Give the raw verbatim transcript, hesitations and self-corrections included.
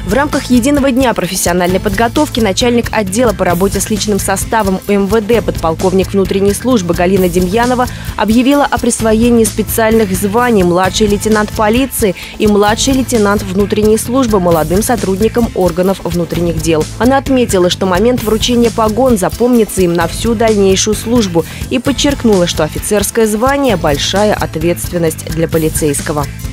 В рамках единого дня профессиональной подготовки начальник отдела по работе с личным составом У Эм Вэ Дэ подполковник внутренней службы Галина Демьянова объявила о присвоении специальных званий младший лейтенант полиции и младший лейтенант внутренней службы молодым сотрудникам органов внутренних дел. Она отметила, что момент вручения погон запомнится им на всю дальнейшую службу и подчеркнула, что офицерское звание – большая ответственность для полицейского.